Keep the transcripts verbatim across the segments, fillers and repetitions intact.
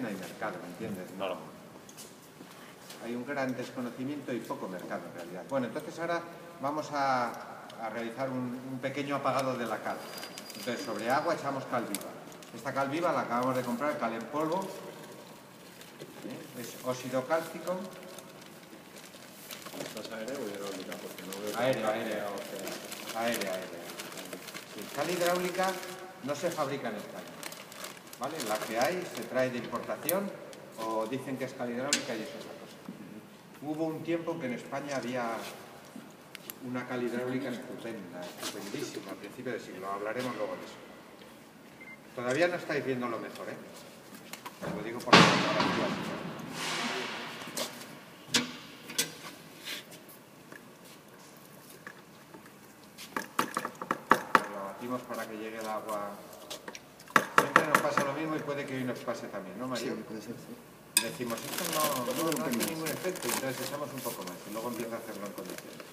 no hay mercado, ¿me entiendes? No, no. Hay un gran desconocimiento y poco mercado en realidad. Bueno, entonces ahora vamos a, a realizar un, un pequeño apagado de la cal. Entonces sobre agua echamos cal viva. Esta cal viva la acabamos de comprar, cal en polvo. ¿Eh? Es óxido cálcico. ¿Estás aéreo o hidráulica? Porque no veo... Aérea, aérea. Aérea, aérea. Sí, cal hidráulica no se fabrica en España, ¿vale? La que hay se trae de importación o dicen que es cal hidráulica y eso es otra cosa. Hubo un tiempo que en España había una cal hidráulica estupenda, estupendísima, al principio del siglo. Hablaremos luego de eso. Todavía no estáis viendo lo mejor, ¿eh? Os lo digo por las fotografías. Para que llegue el agua. Siempre nos pasa lo mismo y puede que hoy nos pase también, ¿no, Mario? Sí, puede ser, sí. Decimos, esto no, no, no hace ningún efecto, entonces echamos un poco más y luego empieza a hacerlo en condiciones.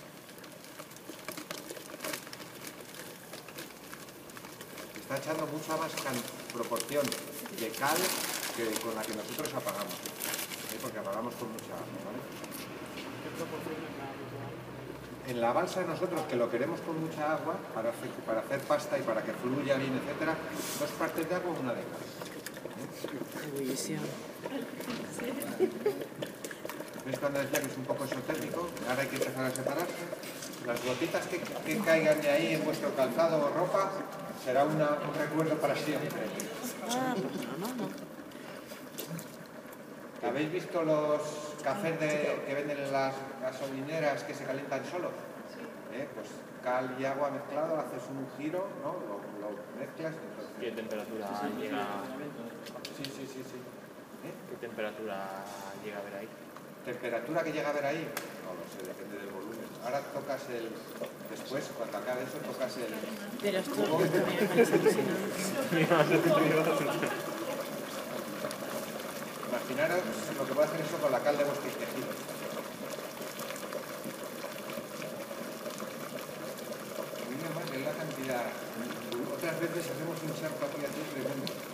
Está echando mucha más proporción de cal que con la que nosotros apagamos, ¿eh? Porque apagamos con mucha agua, ¿vale? ¿Qué proporción es la habitual? En la balsa nosotros, que lo queremos con mucha agua, para hacer, para hacer pasta y para que fluya bien, etcétera, dos partes de agua, una de cal. Ebullición. ¿Ves cuando decía que es un poco esotérico? Ahora hay que empezar a separarse. Las gotitas que, que caigan de ahí en vuestro calzado o ropa será una, un recuerdo para siempre. Ah, pues no, no, no. ¿Habéis visto los cafés de, que venden en las gasolineras que se calientan solos? ¿Eh? Pues cal y agua mezclado, haces un giro, ¿no? Lo, lo mezclas. Entonces... ¿Qué temperatura llega? Sí, sí, sí, sí. ¿Eh? ¿Qué temperatura llega a ver ahí? ¿Temperatura que llega a ver ahí? No lo sé, depende del volumen. Ahora tocas el... Después, cuando acabe eso, tocas el... Pero esto esto me parece alucinante. Imaginaros lo que puede hacer eso con la cal de vuestros tejidos. A mí me es la cantidad. Otras veces hacemos un charco aquí así tremendo.